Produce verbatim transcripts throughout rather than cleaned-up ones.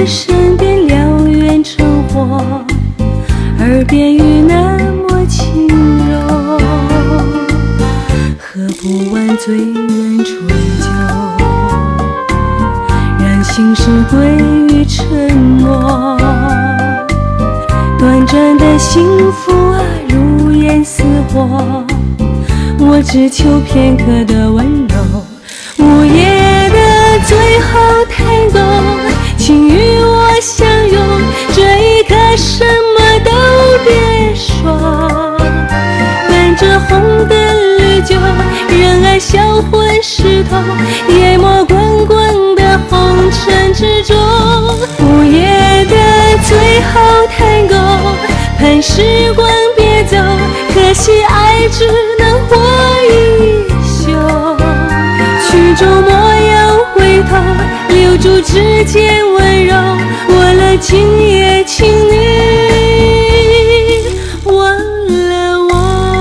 时，身边燎原成火，耳边语那么轻柔，喝不完醉人醇酒，让心事归于沉默。短暂的幸福啊，如烟似火，我只求片刻的温柔。午夜的最后探戈，请与我相拥，这一刻什么都别说。伴着红灯绿酒，任爱销魂湿透，淹没滚滚的红尘之中。午夜的最后探戈，盼时光别走，可惜爱只能活一宿。曲终莫要回头，留住指尖温柔，我了今夜，请你忘了我。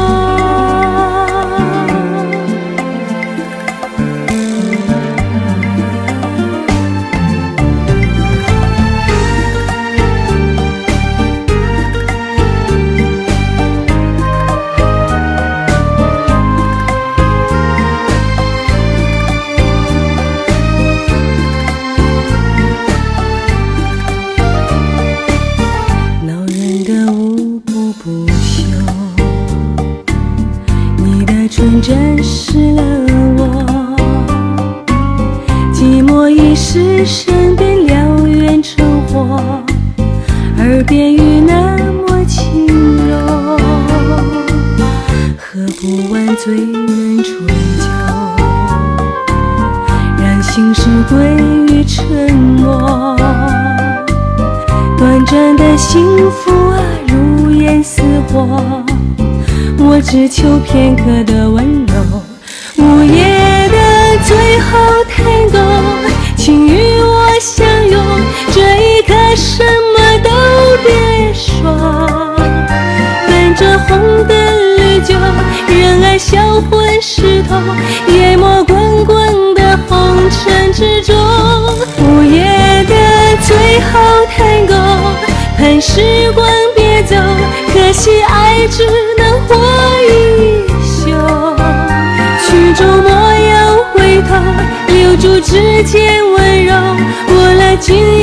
纯真湿了我，寂寞已是身边燎原成火，耳边语那么轻柔，喝不完醉人醇酒，让心事归于沉默。短暂的幸福啊，如烟似火，我只求片刻的温柔。午夜的最后探戈，请与我相拥，这一刻什么都别说。伴着红灯绿酒，任爱销魂湿透，淹没滚滚的红尘之中。午夜的最后探戈，盼时光别走，可惜爱只能活一宿。曲终莫要回头，留住指尖温柔，我了今夜。